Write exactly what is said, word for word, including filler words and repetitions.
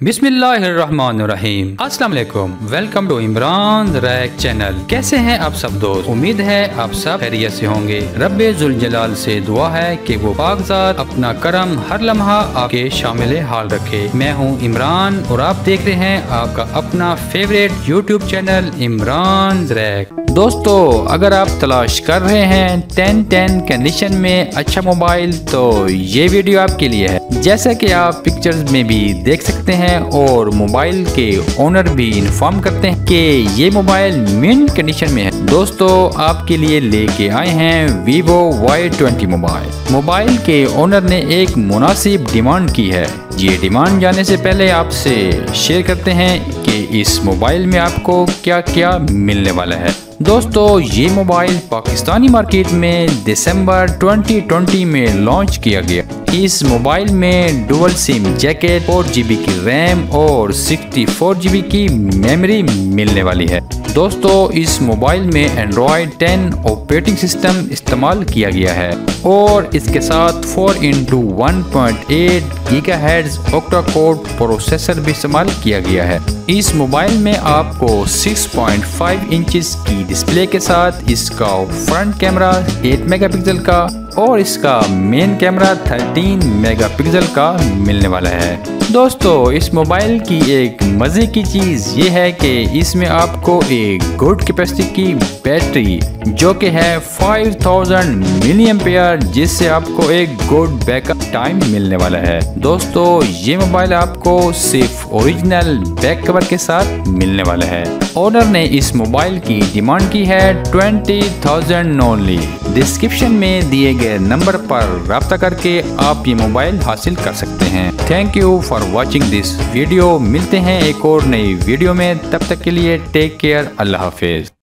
बिस्मिल्लाहिर्रहमानिर्रहीम। अस्सलाम वालेकुम। वेलकम टू इमरान रैक चैनल। कैसे हैं आप सब दोस्त? उम्मीद है आप सब खैरियत से होंगे। रब्बे जुल जलाल से दुआ है कि वो पाकज़ात अपना करम हर लम्हा आपके शामिल हाल रखे। मैं हूं इमरान और आप देख रहे हैं आपका अपना फेवरेट यूट्यूब चैनल इमरान रैक। दोस्तों, अगर आप तलाश कर रहे हैं टेन टेन कंडीशन में अच्छा मोबाइल तो ये वीडियो आपके लिए है। जैसा कि आप पिक्चर्स में भी देख सकते हैं और मोबाइल के ओनर भी इन्फॉर्म करते हैं कि ये मोबाइल मिंट कंडीशन में है। दोस्तों, आपके लिए लेके आए हैं Vivo Y twenty mobile. Mobile के ओनर ने एक मुनासिब डिमांड की है। ये डिमांड जाने से पहले आपसे शेयर करते हैं कि इस मोबाइल में आपको क्या क्या मिलने वाला है। दोस्तों, ये मोबाइल पाकिस्तानी मार्केट में दिसंबर ट्वेंटी ट्वेंटी में लॉन्च किया गया। इस मोबाइल में dual SIM jacket, four G B की रैम और सिक्सटी फोर जी बी की मेमोरी मिलने वाली है। दोस्तों, इस मोबाइल में एंड्रॉयड टेन ऑपरेटिंग सिस्टम इस्तेमाल किया गया है और इसके साथ four into one point eight gigahertz octa core processor भी इस्तेमाल किया गया है। इस मोबाइल में आपको सिक्स पॉइंट फाइव इंचेस की डिस्प्ले के साथ इसका फ्रंट कैमरा एट मेगापिक्सल का और इसका मेन कैमरा थर्टीन मेगापिक्सल का मिलने वाला है। दोस्तों, इस मोबाइल की एक मजे की चीज ये है कि इसमें आपको एक गुड कैपेसिटी की बैटरी जो कि है फाइव थाउज़ेंड मिली एम्पेयर, जिससे आपको एक गुड बैकअप टाइम मिलने वाला है। दोस्तों, ये मोबाइल आपको सिर्फ ओरिजिनल बैक कवर के साथ मिलने वाला है। ओनर ने इस मोबाइल की डिमांड की है ट्वेंटी थाउज़ेंड ओनली। डिस्क्रिप्शन में दिए गए नंबर पर राब्ता करके आप ये मोबाइल हासिल कर सकते हैं। Thank you for watching this video. मिलते हैं एक और नई वीडियो में, तब तक के लिए टेक केयर। अल्लाह हाफिज।